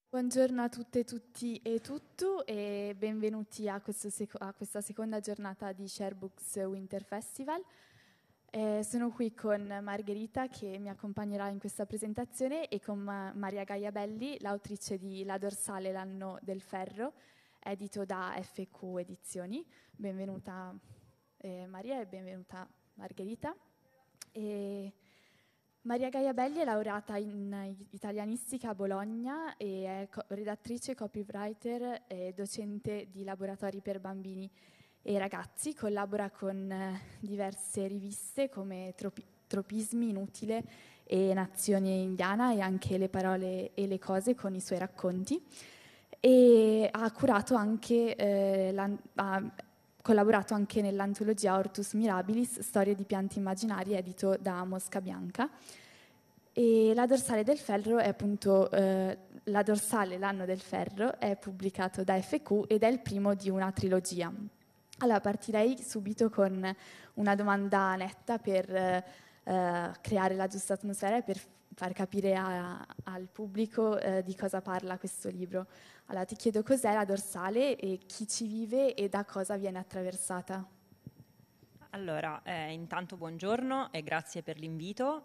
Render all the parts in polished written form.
Buongiorno a tutte, tutti e tutto e benvenuti a questa seconda giornata di Share Books Winter Festival. Sono qui con Margherita che mi accompagnerà in questa presentazione e con Maria Gaia Belli, l'autrice di La dorsale, l'anno del ferro, edito da FQ Edizioni. Benvenuta Maria e benvenuta Margherita. E Maria Gaia Belli è laureata in italianistica a Bologna e è redattrice, copywriter e docente di laboratori per bambini e ragazzi. Collabora con diverse riviste come Tropismi, Inutile e Nazione Indiana e anche Le parole e le cose con i suoi racconti. E ha curato anche ha collaborato anche nell'antologia Hortus Mirabilis, Storie di piante immaginarie, edito da Mosca Bianca. E La dorsale del ferro è appunto La dorsale, l'anno del ferro, è pubblicato da FQ ed è il primo di una trilogia. Allora partirei subito con una domanda netta per creare la giusta atmosfera e per far capire al pubblico di cosa parla questo libro. Allora ti chiedo cos'è la dorsale e chi ci vive e da cosa viene attraversata. Allora, intanto buongiorno e grazie per l'invito.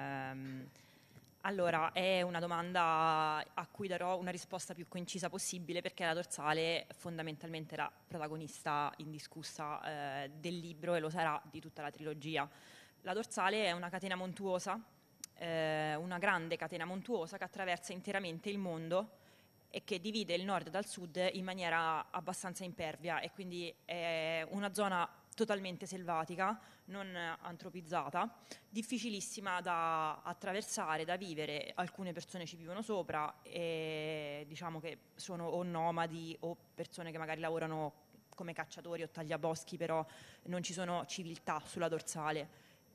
Allora, è una domanda a cui darò una risposta più concisa possibile perché la dorsale è fondamentalmente la protagonista indiscussa del libro e lo sarà di tutta la trilogia. La dorsale è una catena montuosa, una grande catena montuosa che attraversa interamente il mondo e che divide il nord dal sud in maniera abbastanza impervia e quindi è una zona totalmente selvatica, non antropizzata, difficilissima da attraversare, da vivere. Alcune persone ci vivono sopra e diciamo che sono o nomadi o persone che magari lavorano come cacciatori o tagliaboschi, però non ci sono civiltà sulla dorsale.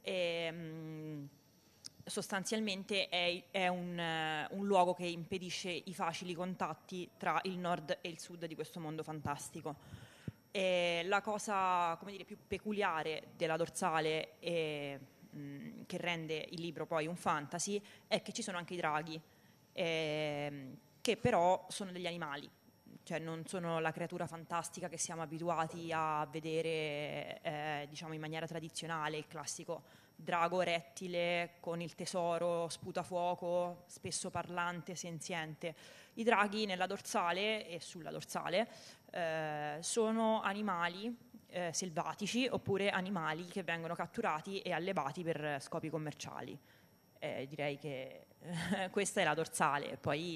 Sostanzialmente è un luogo che impedisce i facili contatti tra il nord e il sud di questo mondo fantastico. E la cosa, come dire, più peculiare della dorsale e che rende il libro poi un fantasy è che ci sono anche i draghi, che però sono degli animali, cioè non sono la creatura fantastica che siamo abituati a vedere diciamo in maniera tradizionale, il classico drago rettile con il tesoro, sputafuoco, spesso parlante, senziente. I draghi nella dorsale e sulla dorsale sono animali selvatici oppure animali che vengono catturati e allevati per scopi commerciali. Direi che questa è la dorsale. Poi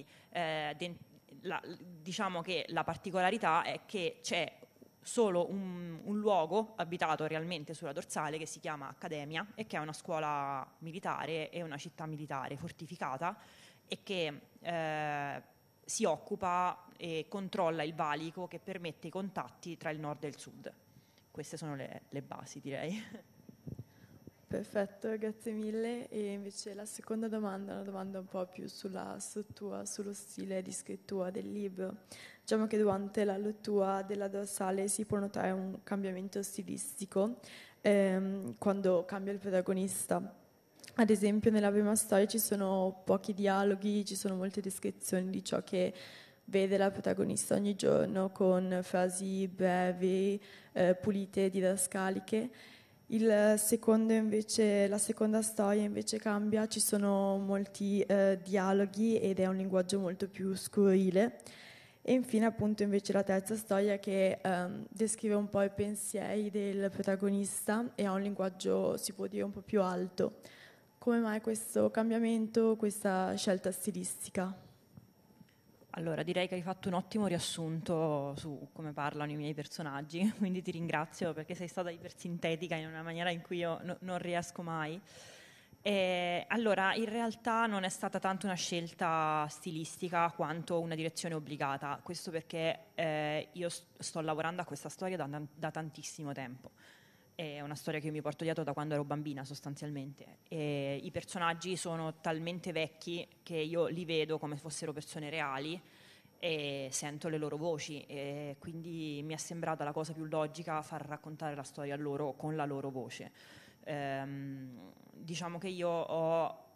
diciamo che la particolarità è che c'è solo un luogo abitato realmente sulla dorsale che si chiama Accademia e che è una scuola militare e una città militare fortificata e che si occupa e controlla il valico che permette i contatti tra il nord e il sud. Queste sono le basi, direi. Perfetto, grazie mille. E invece la seconda domanda è una domanda un po' più sulla struttura, sullo stile di scrittura del libro. Diciamo che durante la lettura della dorsale si può notare un cambiamento stilistico quando cambia il protagonista. Ad esempio, nella prima storia ci sono pochi dialoghi, ci sono molte descrizioni di ciò che vede la protagonista ogni giorno con frasi brevi, pulite, didascaliche. Il secondo invece, la seconda storia invece cambia, ci sono molti dialoghi ed è un linguaggio molto più scurrile. E infine appunto invece la terza storia che descrive un po' i pensieri del protagonista e ha un linguaggio, si può dire, un po' più alto. Come mai questo cambiamento, questa scelta stilistica? Allora, direi che hai fatto un ottimo riassunto su come parlano i miei personaggi, quindi ti ringrazio perché sei stata ipersintetica in una maniera in cui io non riesco mai. Allora, in realtà non è stata tanto una scelta stilistica quanto una direzione obbligata, questo perché io sto lavorando a questa storia da tantissimo tempo. È una storia che io mi porto dietro da quando ero bambina sostanzialmente e i personaggi sono talmente vecchi che io li vedo come fossero persone reali e sento le loro voci e quindi mi è sembrata la cosa più logica far raccontare la storia a loro con la loro voce. Diciamo che io ho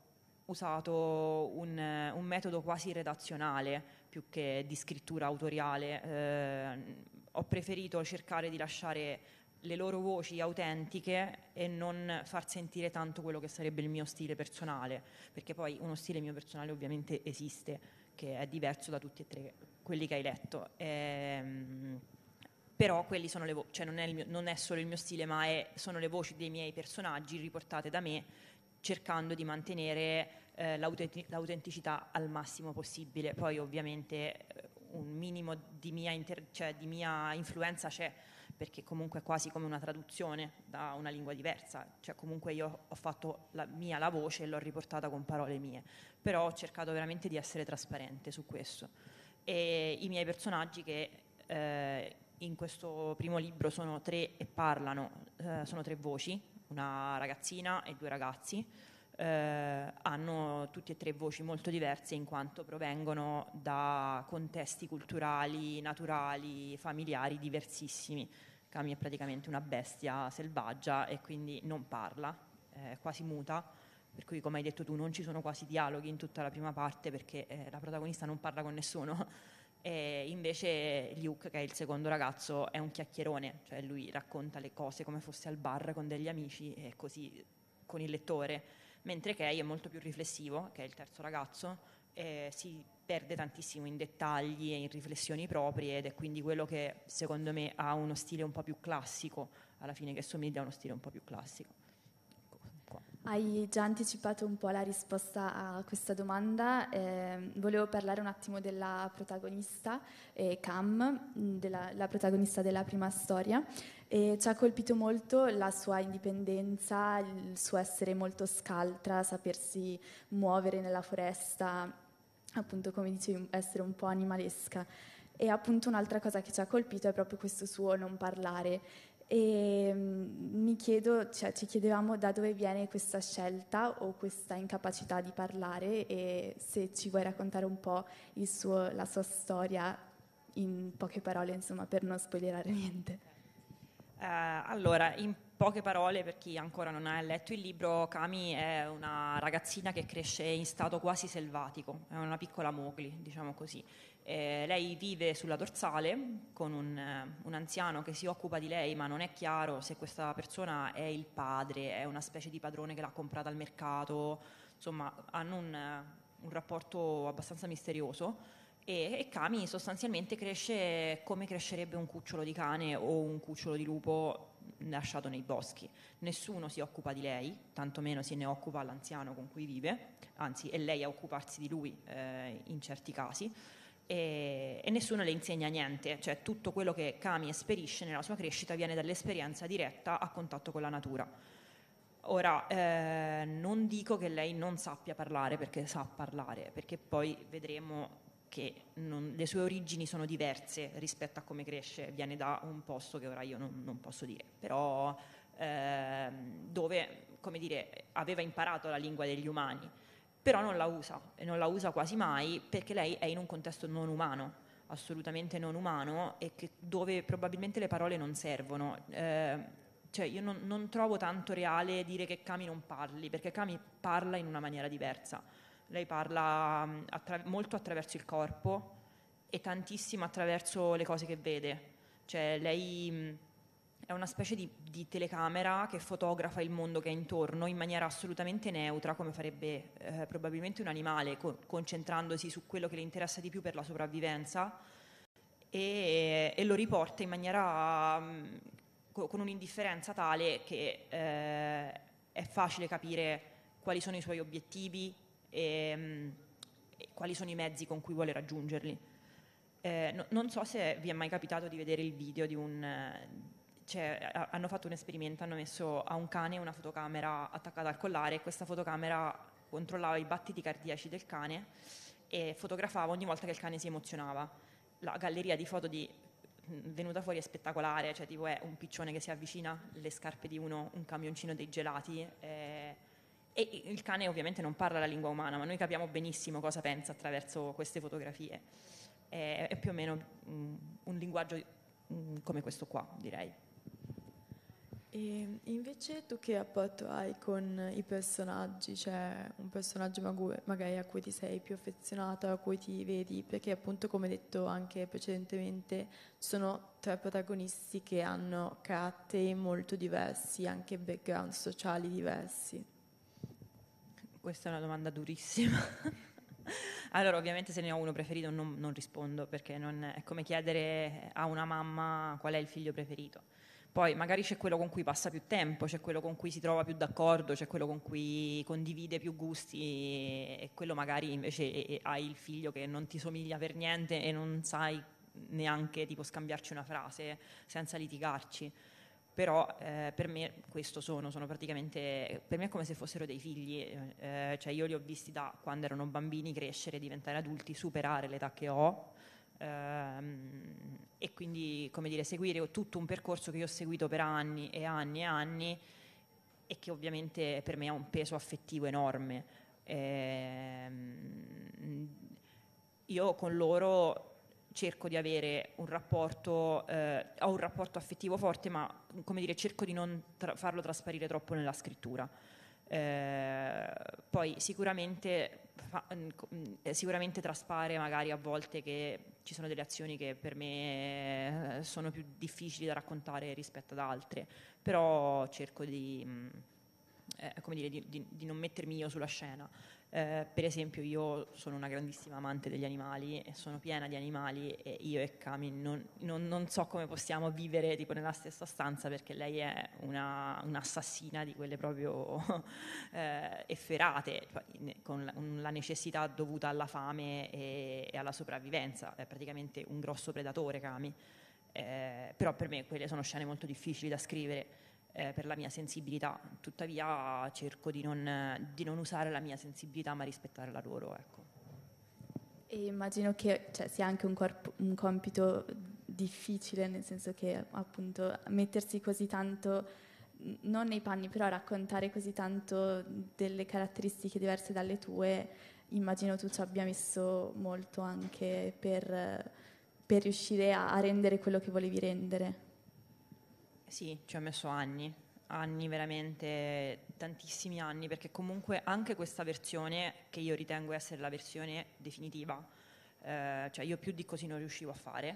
usato un metodo quasi redazionale più che di scrittura autoriale. Ho preferito cercare di lasciare le loro voci autentiche e non far sentire tanto quello che sarebbe il mio stile personale, perché poi uno stile mio personale ovviamente esiste, che è diverso da tutti e tre quelli che hai letto. Però quelli sono le voci, cioè non è solo il mio stile, ma sono le voci dei miei personaggi riportate da me, cercando di mantenere l'autenticità al massimo possibile. Poi ovviamente un minimo di di mia influenza c'è, perché comunque è quasi come una traduzione da una lingua diversa, cioè comunque io ho fatto la voce e l'ho riportata con parole mie, però ho cercato veramente di essere trasparente su questo. E i miei personaggi, che in questo primo libro sono tre e parlano, sono tre voci, una ragazzina e due ragazzi, hanno tutti e tre voci molto diverse in quanto provengono da contesti culturali, naturali, familiari diversissimi. Cami è praticamente una bestia selvaggia e quindi non parla, è quasi muta, per cui come hai detto tu non ci sono quasi dialoghi in tutta la prima parte perché la protagonista non parla con nessuno. E invece Luke, che è il secondo ragazzo, è un chiacchierone, cioè lui racconta le cose come fosse al bar con degli amici e così con il lettore, mentre Kay è molto più riflessivo, che è il terzo ragazzo, si perde tantissimo in dettagli e in riflessioni proprie ed è quindi quello che secondo me ha uno stile un po' più classico, alla fine che somiglia a uno stile un po' più classico. Hai già anticipato un po' la risposta a questa domanda. Volevo parlare un attimo della protagonista, Cam, la protagonista della prima storia. Ci ha colpito molto la sua indipendenza, il suo essere molto scaltra, sapersi muovere nella foresta, appunto come dicevi, essere un po' animalesca. E appunto un'altra cosa che ci ha colpito è proprio questo suo non parlare. E mi chiedo, cioè ci chiedevamo da dove viene questa scelta o questa incapacità di parlare e se ci vuoi raccontare un po' la sua storia in poche parole, insomma, per non spoilerare niente. Allora, in poche parole, per chi ancora non ha letto il libro, Kami è una ragazzina che cresce in stato quasi selvatico, è una piccola Mowgli, diciamo così. Lei vive sulla dorsale con un anziano che si occupa di lei, ma non è chiaro se questa persona è il padre, è una specie di padrone che l'ha comprata al mercato, insomma hanno un rapporto abbastanza misterioso. E Kami sostanzialmente cresce come crescerebbe un cucciolo di cane o un cucciolo di lupo lasciato nei boschi. Nessuno si occupa di lei, tantomeno se ne occupa l'anziano con cui vive, anzi è lei a occuparsi di lui in certi casi, e nessuno le insegna niente, cioè tutto quello che Kami esperisce nella sua crescita viene dall'esperienza diretta a contatto con la natura. Ora, non dico che lei non sappia parlare, perché sa parlare, perché poi vedremo che le sue origini sono diverse rispetto a come cresce, viene da un posto che ora io non posso dire, però dove, come dire, aveva imparato la lingua degli umani, però non la usa, e non la usa quasi mai perché lei è in un contesto non umano, assolutamente non umano, e dove probabilmente le parole non servono. Cioè io non trovo tanto reale dire che Kami non parli, perché Kami parla in una maniera diversa. Lei parla molto attraverso il corpo e tantissimo attraverso le cose che vede. Cioè lei è una specie di telecamera che fotografa il mondo che è intorno in maniera assolutamente neutra, come farebbe probabilmente un animale, concentrandosi su quello che le interessa di più per la sopravvivenza, e lo riporta in maniera con un'indifferenza tale che è facile capire quali sono i suoi obiettivi e quali sono i mezzi con cui vuole raggiungerli. Non so se vi è mai capitato di vedere il video di hanno fatto un esperimento, hanno messo a un cane una fotocamera attaccata al collare e questa fotocamera controllava i battiti cardiaci del cane e fotografava ogni volta che il cane si emozionava. La galleria di foto venuta fuori è spettacolare, cioè tipo è un piccione che si avvicina, le scarpe di un camioncino dei gelati, e il cane ovviamente non parla la lingua umana, ma noi capiamo benissimo cosa pensa attraverso queste fotografie. È più o meno un linguaggio come questo qua, direi. E invece tu che rapporto hai con i personaggi? C'è un personaggio magari a cui ti sei più affezionato, a cui ti vedi? Perché appunto, come detto anche precedentemente, ci sono tre protagonisti che hanno caratteri molto diversi, anche background sociali diversi. Questa è una domanda durissima. Allora, ovviamente se ne ho uno preferito non rispondo, perché è come chiedere a una mamma qual è il figlio preferito. Poi magari c'è quello con cui passa più tempo, c'è quello con cui si trova più d'accordo, c'è quello con cui condivide più gusti e quello magari invece hai il figlio che non ti somiglia per niente e non sai neanche tipo scambiarci una frase senza litigarci. Però per me questo sono praticamente, per me è come se fossero dei figli, cioè io li ho visti da quando erano bambini crescere, diventare adulti, superare l'età che ho, e quindi, come dire, seguire tutto un percorso che io ho seguito per anni e anni e anni e che ovviamente per me ha un peso affettivo enorme. Io con loro cerco di avere un rapporto, ho un rapporto affettivo forte, ma come dire, cerco di non farlo trasparire troppo nella scrittura. Poi sicuramente traspare magari a volte che ci sono delle azioni che per me sono più difficili da raccontare rispetto ad altre, però cerco come dire, di non mettermi io sulla scena. Per esempio io sono una grandissima amante degli animali e sono piena di animali e io e Cami non so come possiamo vivere tipo nella stessa stanza, perché lei è un'assassina di quelle proprio efferate, con la necessità dovuta alla fame e alla sopravvivenza. È praticamente un grosso predatore, Cami. Però per me quelle sono scene molto difficili da scrivere. Per la mia sensibilità, tuttavia cerco di non usare la mia sensibilità ma rispettare la loro, ecco. E immagino che sia anche un compito difficile, nel senso che appunto mettersi così tanto, non nei panni, però raccontare così tanto delle caratteristiche diverse dalle tue, immagino tu ci abbia messo molto anche per riuscire a rendere quello che volevi rendere. Sì, ci ho messo anni, veramente tantissimi anni, perché comunque anche questa versione, che io ritengo essere la versione definitiva, cioè io più di così non riuscivo a fare,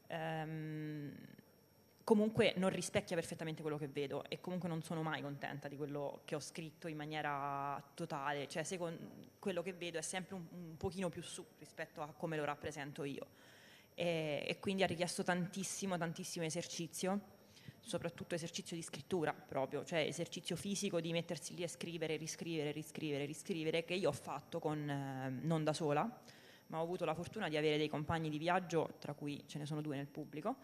comunque non rispecchia perfettamente quello che vedo e comunque non sono mai contenta di quello che ho scritto in maniera totale, cioè quello che vedo è sempre un pochino più su rispetto a come lo rappresento io. E quindi ha richiesto tantissimo esercizio, soprattutto esercizio di scrittura proprio, cioè esercizio fisico di mettersi lì a scrivere, riscrivere, che io ho fatto non da sola, ma ho avuto la fortuna di avere dei compagni di viaggio, tra cui ce ne sono 2 nel pubblico,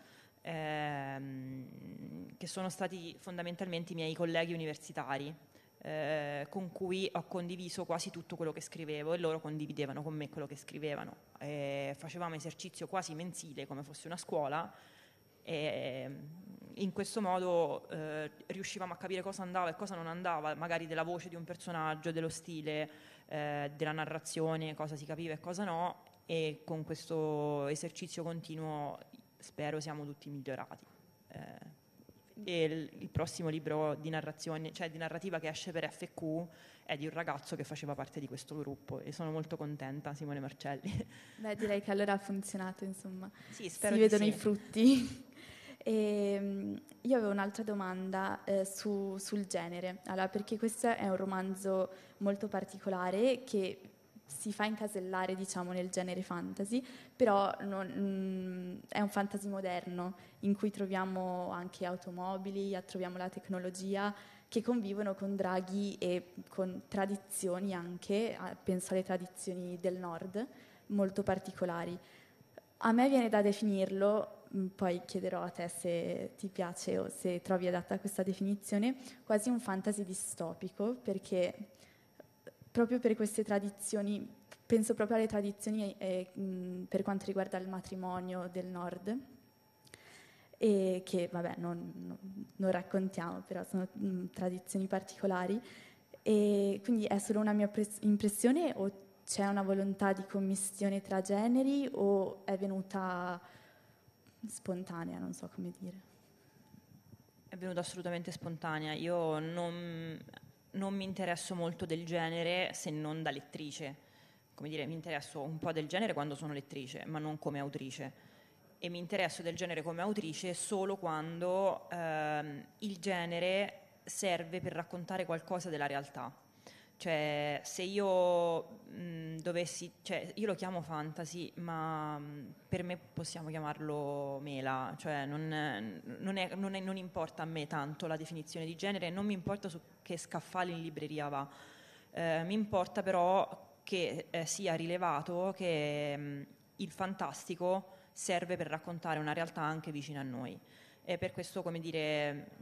che sono stati fondamentalmente i miei colleghi universitari, con cui ho condiviso quasi tutto quello che scrivevo e loro condividevano con me quello che scrivevano. Facevamo esercizio quasi mensile, come fosse una scuola, e in questo modo riuscivamo a capire cosa andava e cosa non andava, magari della voce di un personaggio, dello stile, della narrazione, cosa si capiva e cosa no, e con questo esercizio continuo spero siamo tutti migliorati. E il prossimo libro di narrazione, cioè di narrativa che esce per FQ, è di un ragazzo che faceva parte di questo gruppo e sono molto contenta, Simone Marcelli. Beh, direi che allora ha funzionato, insomma. Sì, spero Si di vedono sì. i frutti. Io avevo un'altra domanda sul genere, allora, perché questo è un romanzo molto particolare che si fa incasellare, diciamo, nel genere fantasy, però è un fantasy moderno in cui troviamo anche automobili, troviamo la tecnologia che convivono con draghi e con tradizioni anche, penso alle tradizioni del nord, molto particolari. A me viene da definirlo, poi chiederò a te se ti piace o se trovi adatta questa definizione, quasi un fantasy distopico, perché proprio per queste tradizioni, penso proprio alle tradizioni per quanto riguarda il matrimonio del nord, e che vabbè non raccontiamo, però sono tradizioni particolari, e quindi è solo una mia impressione o c'è una volontà di commistione tra generi o è venuta spontanea, non so come dire. È venuta assolutamente spontanea. Io non mi interesso molto del genere se non da lettrice. Come dire, mi interesso un po' del genere quando sono lettrice, ma non come autrice. E mi interesso del genere come autrice solo quando il genere serve per raccontare qualcosa della realtà. Cioè, se io dovessi, cioè, io lo chiamo fantasy, ma per me possiamo chiamarlo mela, cioè non importa a me tanto la definizione di genere, non mi importa su che scaffale in libreria va. Mi importa però che sia rilevato che il fantastico serve per raccontare una realtà anche vicina a noi. E per questo, come dire,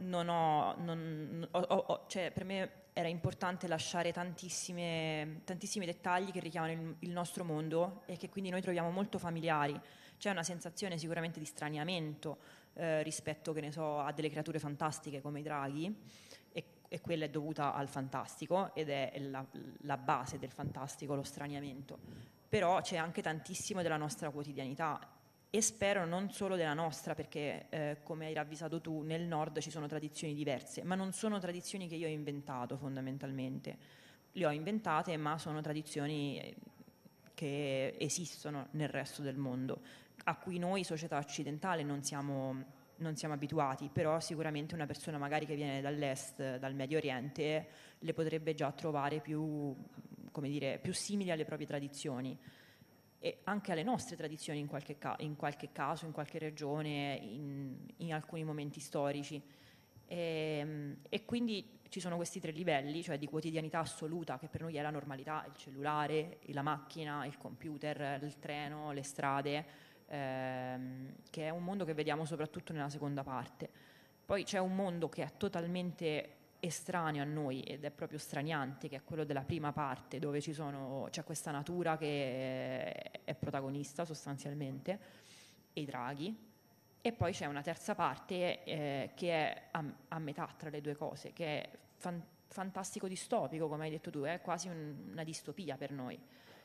cioè, per me era importante lasciare tantissimi dettagli che richiamano il nostro mondo e che quindi noi troviamo molto familiari. C'è una sensazione sicuramente di straniamento rispetto, che ne so, a delle creature fantastiche come i draghi, e quella è dovuta al fantastico ed è la base del fantastico, lo straniamento. Però c'è anche tantissimo della nostra quotidianità e spero non solo della nostra, perché come hai ravvisato tu, nel nord ci sono tradizioni diverse, ma non sono tradizioni che io ho inventato fondamentalmente. Le ho inventate, ma sono tradizioni che esistono nel resto del mondo, a cui noi, società occidentale, non siamo abituati, però sicuramente una persona magari che viene dall'est, dal Medio Oriente, le potrebbe già trovare più, come dire, più simili alle proprie tradizioni e anche alle nostre tradizioni in qualche caso, in qualche regione, in alcuni momenti storici. E quindi ci sono questi tre livelli, cioè di quotidianità assoluta, che per noi è la normalità, il cellulare, la macchina, il computer, il treno, le strade, che è un mondo che vediamo soprattutto nella seconda parte. Poi c'è un mondo che è totalmente estraneo a noi ed è proprio straniante, che è quello della prima parte, dove c'è questa natura che è protagonista sostanzialmente, e i draghi, e poi c'è una terza parte che è a metà tra le due cose, che è fantastico distopico, come hai detto tu, è quasi una distopia per noi.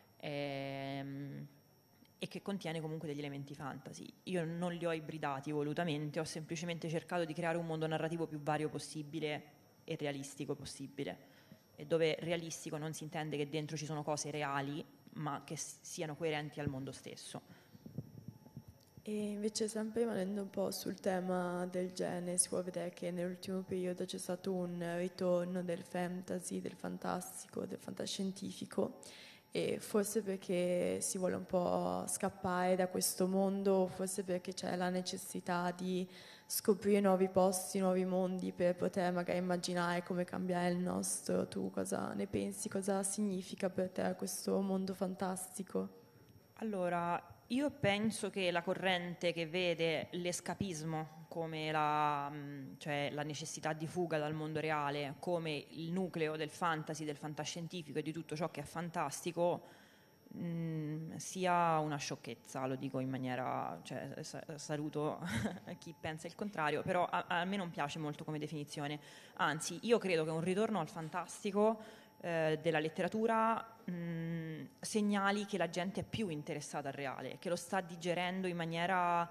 E che contiene comunque degli elementi fantasy. Io non li ho ibridati volutamente, ho semplicemente cercato di creare un mondo narrativo più vario possibile e realistico possibile, e dove realistico non si intende che dentro ci sono cose reali, ma che siano coerenti al mondo stesso. E invece, sempre rimanendo un po' sul tema del genere, si può vedere che nell'ultimo periodo c'è stato un ritorno del fantasy, del fantastico, del fantascientifico, e forse perché si vuole un po' scappare da questo mondo, forse perché c'è la necessità di scoprire nuovi posti, nuovi mondi per poter magari immaginare come cambiare il nostro. Tu cosa ne pensi? Cosa significa per te questo mondo fantastico? Allora, io penso che la corrente che vede l'escapismo come cioè la necessità di fuga dal mondo reale, come il nucleo del fantasy, del fantascientifico e di tutto ciò che è fantastico, sia una sciocchezza, lo dico in maniera, cioè, saluto chi pensa il contrario, però a me non piace molto come definizione. Anzi, io credo che un ritorno al fantastico della letteratura segnali che la gente è più interessata al reale, che lo sta digerendo in maniera,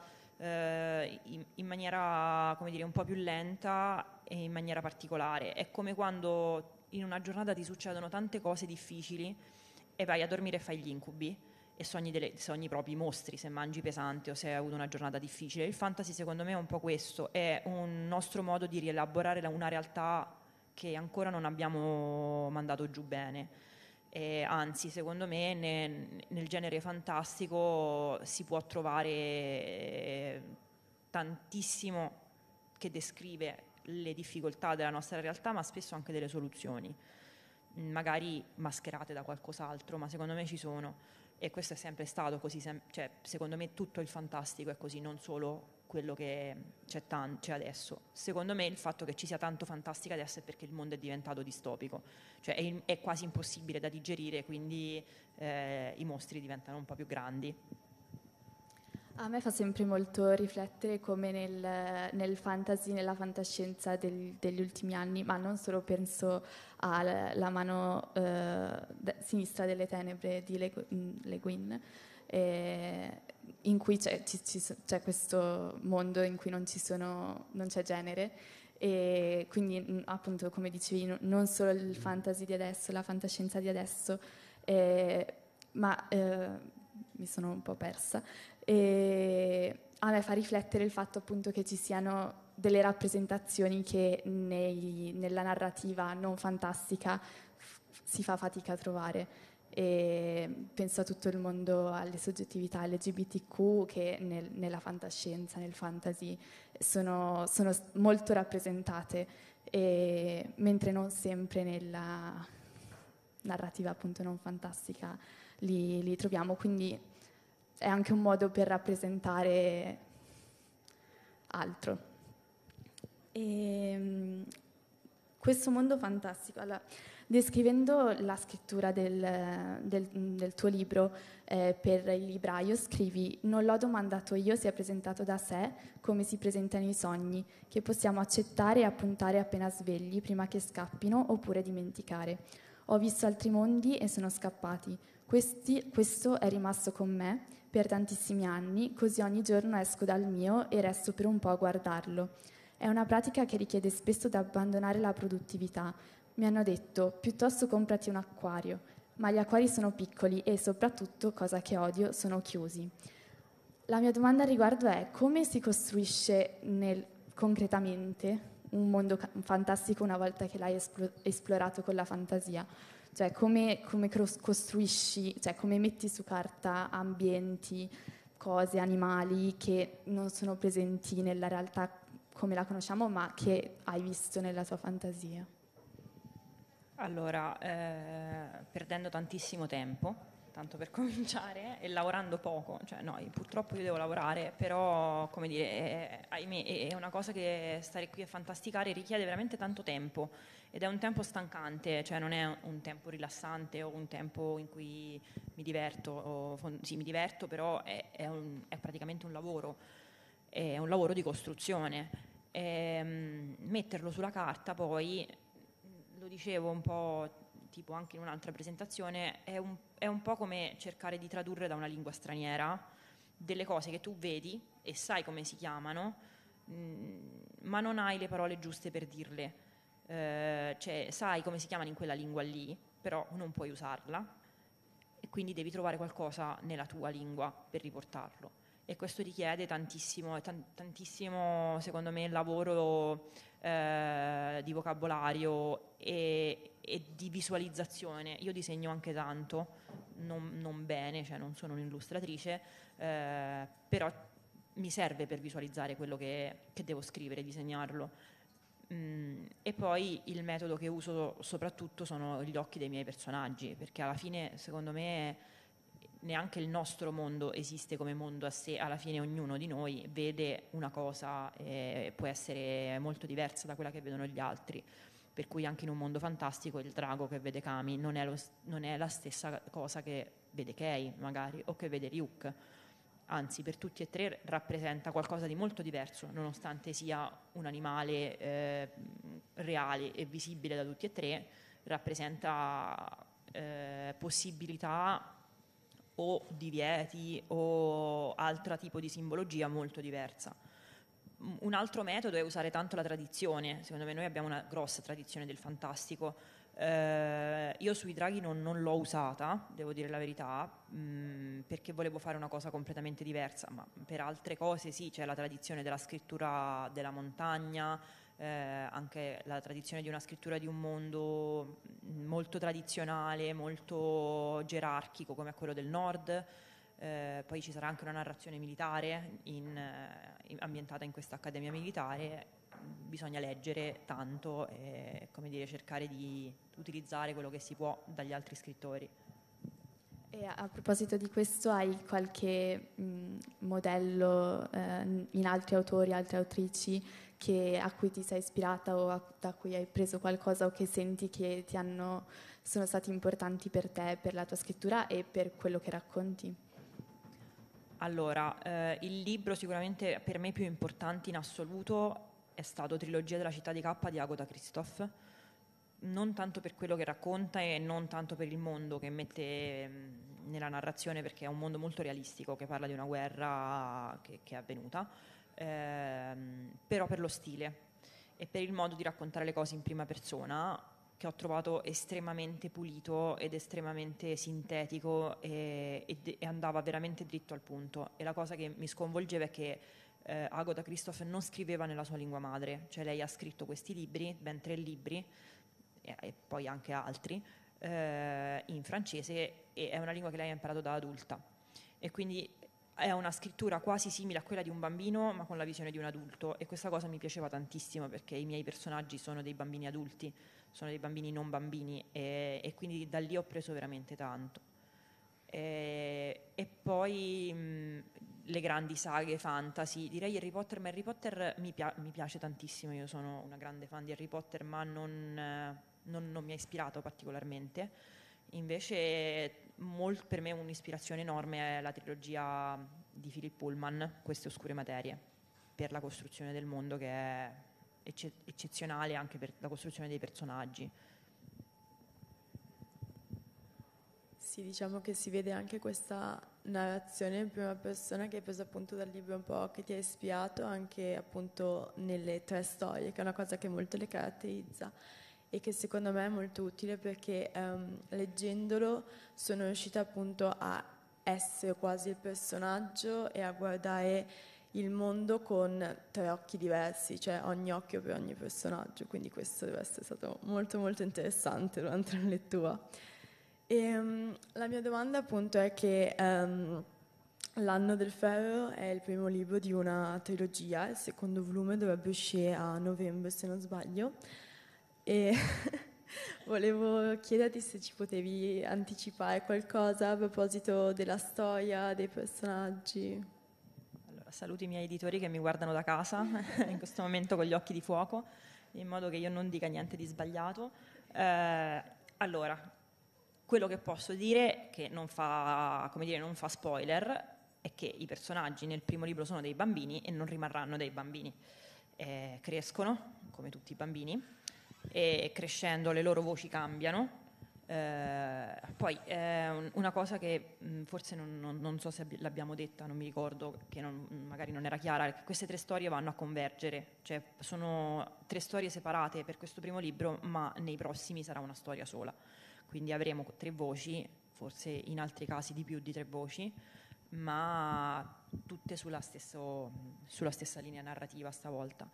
come dire, un po' più lenta e in maniera particolare. È come quando in una giornata ti succedono tante cose difficili e vai a dormire e fai gli incubi e sogni proprio i mostri se mangi pesante o se hai avuto una giornata difficile. Il fantasy secondo me è un po' questo, è un nostro modo di rielaborare una realtà che ancora non abbiamo mandato giù bene. Anzi, secondo me nel genere fantastico si può trovare tantissimo che descrive le difficoltà della nostra realtà, ma spesso anche delle soluzioni, magari mascherate da qualcos'altro, ma secondo me ci sono. E questo è sempre stato così, cioè, secondo me tutto il fantastico è così, non solo quello che c'è adesso. Secondo me il fatto che ci sia tanto fantastica adesso è perché il mondo è diventato distopico, cioè è quasi impossibile da digerire, quindi i mostri diventano un po' più grandi. A me fa sempre molto riflettere come nel fantasy, nella fantascienza degli ultimi anni, ma non solo, penso alla mano sinistra delle tenebre di Le Guin, in cui c'è questo mondo in cui non c'è genere, E quindi appunto, come dicevi, non solo il fantasy di adesso, la fantascienza di adesso, ma mi sono un po' persa. E a me fa riflettere il fatto appunto che ci siano delle rappresentazioni che nella narrativa non fantastica si fa fatica a trovare. E penso a tutto il mondo, alle soggettività LGBTQ che nella fantascienza, nel fantasy sono molto rappresentate, mentre non sempre nella narrativa appunto non fantastica li troviamo, quindi è anche un modo per rappresentare altro. Questo mondo fantastico, allora, descrivendo la scrittura del tuo libro per il libraio, scrivi: non l'ho domandato io, si è presentato da sé, come si presentano i sogni, che possiamo accettare e appuntare appena svegli, prima che scappino, oppure dimenticare. Ho visto altri mondi e sono scappati. Questo è rimasto con me per tantissimi anni, così ogni giorno esco dal mio e resto per un po' a guardarlo. È una pratica che richiede spesso di abbandonare la produttività. Mi hanno detto: piuttosto comprati un acquario, ma gli acquari sono piccoli e soprattutto, cosa che odio, sono chiusi. La mia domanda al riguardo è: come si costruisce concretamente un mondo fantastico una volta che l'hai esplorato con la fantasia? Cioè come costruisci, cioè come metti su carta ambienti, cose, animali che non sono presenti nella realtà come la conosciamo, ma che hai visto nella tua fantasia? Allora, perdendo tantissimo tempo, tanto per cominciare, e lavorando poco, cioè no, purtroppo io devo lavorare, però, come dire, ahimè, è una cosa che stare qui a fantasticare richiede veramente tanto tempo, ed è un tempo stancante, cioè non è un tempo rilassante o un tempo in cui mi diverto, sì, mi diverto, però è praticamente un lavoro, è un lavoro di costruzione. Metterlo sulla carta poi, lo dicevo un po' tipo anche in un'altra presentazione, è un po' come cercare di tradurre da una lingua straniera delle cose che tu vedi e sai come si chiamano, ma non hai le parole giuste per dirle. Cioè sai come si chiamano in quella lingua lì, però non puoi usarla, e quindi devi trovare qualcosa nella tua lingua per riportarlo. E questo richiede tantissimo, tantissimo secondo me, lavoro di vocabolario e di visualizzazione. Io disegno anche tanto, non bene, cioè non sono un'illustratrice, però mi serve per visualizzare quello che devo scrivere, disegnarlo. E poi il metodo che uso soprattutto sono gli occhi dei miei personaggi, perché alla fine, secondo me, neanche il nostro mondo esiste come mondo a sé. Alla fine ognuno di noi vede una cosa e può essere molto diversa da quella che vedono gli altri, per cui anche in un mondo fantastico il drago che vede Kami non è la stessa cosa che vede Kei magari, o che vede Ryuk. Anzi, per tutti e tre rappresenta qualcosa di molto diverso, nonostante sia un animale reale e visibile da tutti e tre. Rappresenta possibilità o divieti o altro tipo di simbologia molto diversa. Un altro metodo è usare tanto la tradizione. Secondo me noi abbiamo una grossa tradizione del fantastico. Io sui draghi non l'ho usata, devo dire la verità, perché volevo fare una cosa completamente diversa, ma per altre cose sì, c'è la tradizione della scrittura della montagna, anche la tradizione di una scrittura di un mondo molto tradizionale, molto gerarchico come quello del nord. Poi ci sarà anche una narrazione militare ambientata in questa accademia militare. Bisogna leggere tanto e, come dire, cercare di utilizzare quello che si può dagli altri scrittori. E a proposito di questo, hai qualche modello in altri autori, altre autrici a cui ti sei ispirata o da cui hai preso qualcosa o che senti che sono stati importanti per te, per la tua scrittura e per quello che racconti? Allora, il libro sicuramente per me più importante in assoluto è stato Trilogia della città di K di Agatha Christoph, non tanto per quello che racconta e non tanto per il mondo che mette nella narrazione, perché è un mondo molto realistico che parla di una guerra che è avvenuta, però per lo stile. e per il modo di raccontare le cose in prima persona, che ho trovato estremamente pulito ed estremamente sintetico e andava veramente dritto al punto. E la cosa che mi sconvolgeva è che Agatha Christoph non scriveva nella sua lingua madre, cioè lei ha scritto questi libri, ben 3 libri, e poi anche altri, in francese, e è una lingua che lei ha imparato da adulta. E quindi è una scrittura quasi simile a quella di un bambino, ma con la visione di un adulto, e questa cosa mi piaceva tantissimo perché i miei personaggi sono dei bambini adulti, sono dei bambini non bambini, e quindi da lì ho preso veramente tanto. E poi le grandi saghe fantasy, direi Harry Potter, ma Harry Potter mi piace tantissimo, io sono una grande fan di Harry Potter, ma non mi ha ispirato particolarmente. Invece per me un'ispirazione enorme è la trilogia di Philip Pullman, Queste oscure materie, per la costruzione del mondo, che è eccezionale anche per la costruzione dei personaggi. Sì, diciamo che si vede anche questa narrazione in prima persona che hai preso appunto dal libro un po' che ti ha ispirato anche appunto nelle 3 storie, che è una cosa che molto le caratterizza e che secondo me è molto utile perché leggendolo sono riuscita appunto a essere quasi il personaggio e a guardare il mondo con 3 occhi diversi, cioè ogni occhio per ogni personaggio, quindi questo deve essere stato molto molto interessante durante la lettura. La mia domanda appunto è che L'anno del ferro è il primo libro di una trilogia, il secondo volume dovrebbe uscire a novembre se non sbaglio, e volevo chiederti se ci potevi anticipare qualcosa a proposito della storia, dei personaggi. Allora, saluto i miei editori che mi guardano da casa in questo momento con gli occhi di fuoco, in modo che io non dica niente di sbagliato. Allora, quello che posso dire, che non fa, come dire, non fa spoiler, è che i personaggi nel primo libro sono dei bambini e non rimarranno dei bambini. Crescono, come tutti i bambini, e crescendo le loro voci cambiano. Poi una cosa che forse non so se l'abbiamo detta, non mi ricordo, che magari non era chiara, è che queste 3 storie vanno a convergere, cioè sono 3 storie separate per questo primo libro, ma nei prossimi sarà una storia sola. Quindi avremo 3 voci, forse in altri casi di più di 3 voci, ma tutte sulla stessa linea narrativa stavolta.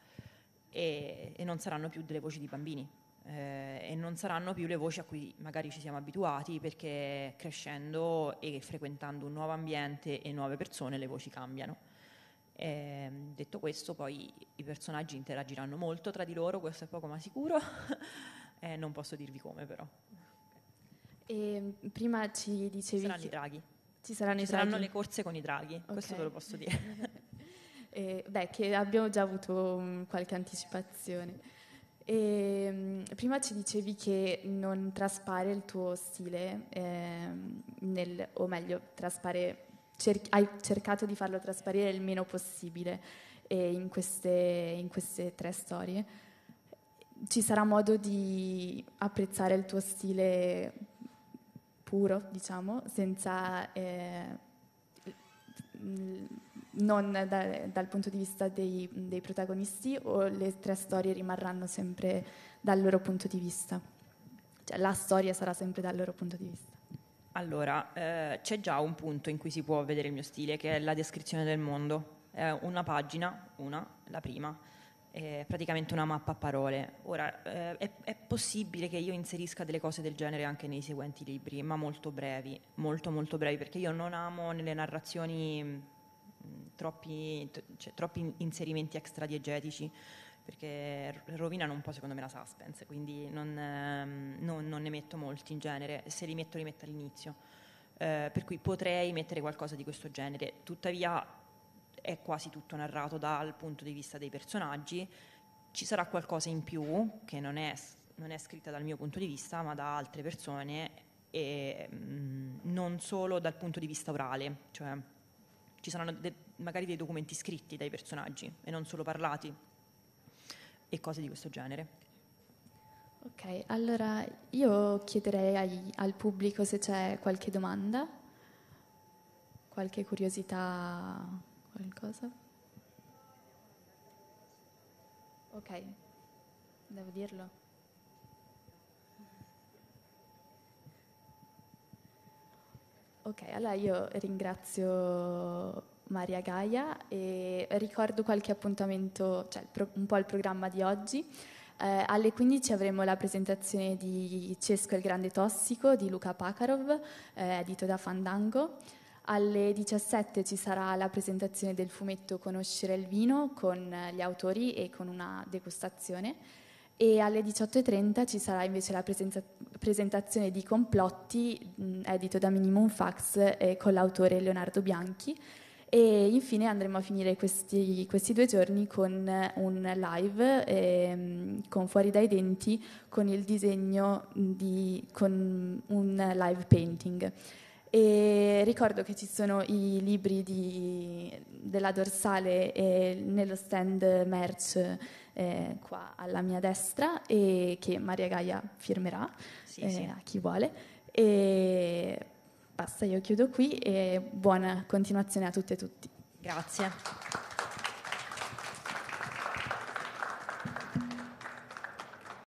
E non saranno più delle voci di bambini, e non saranno più le voci a cui magari ci siamo abituati, perché crescendo e frequentando un nuovo ambiente e nuove persone le voci cambiano. Detto questo, poi i personaggi interagiranno molto tra di loro, questo è poco ma sicuro. Non posso dirvi come, però. E prima ci dicevi Saranno che i draghi. ci saranno Ci i saranno draghi. le corse con i draghi, questo ve lo posso dire. Che abbiamo già avuto qualche anticipazione. Prima ci dicevi che non traspare il tuo stile, o meglio, hai cercato di farlo trasparire il meno possibile in queste 3 storie. Ci sarà modo di apprezzare il tuo stile puro, diciamo, senza non dal punto di vista dei protagonisti, o le 3 storie rimarranno sempre dal loro punto di vista? Cioè la storia sarà sempre dal loro punto di vista. Allora, c'è già un punto in cui si può vedere il mio stile, che è la descrizione del mondo. È una pagina, la prima, è praticamente una mappa a parole. Ora, è possibile che io inserisca delle cose del genere anche nei seguenti libri, ma molto brevi, molto molto brevi, perché io non amo nelle narrazioni troppi inserimenti extradiegetici, perché rovinano un po' secondo me la suspense, quindi non ne metto molti in genere, se li metto all'inizio, per cui potrei mettere qualcosa di questo genere. Tuttavia è quasi tutto narrato dal punto di vista dei personaggi. Ci sarà qualcosa in più che non è scritta dal mio punto di vista, ma da altre persone, e non solo dal punto di vista orale, cioè ci saranno magari dei documenti scritti dai personaggi e non solo parlati e cose di questo genere. Ok, allora io chiederei al pubblico se c'è qualche domanda, qualche curiosità, qualcosa. Ok, Devo dirlo. Ok, allora io ringrazio Maria Gaia e ricordo qualche appuntamento, cioè un po' il programma di oggi. Alle 15 avremo la presentazione di Cesco il Grande Tossico di Luca Pakarov, edito da Fandango. Alle 17 ci sarà la presentazione del fumetto Conoscere il vino con gli autori e con una degustazione. E alle 18:30 ci sarà invece la presentazione di Complotti, edito da Minimum Fax, con l'autore Leonardo Bianchi. E infine andremo a finire questi 2 giorni con un live con Fuori dai Denti, con il disegno con un live painting. E ricordo che ci sono i libri della Dorsale nello stand merch qua alla mia destra, e che Maria Gaia firmerà Sì. a chi vuole. E basta, io chiudo qui e buona continuazione a tutte e tutti. Grazie.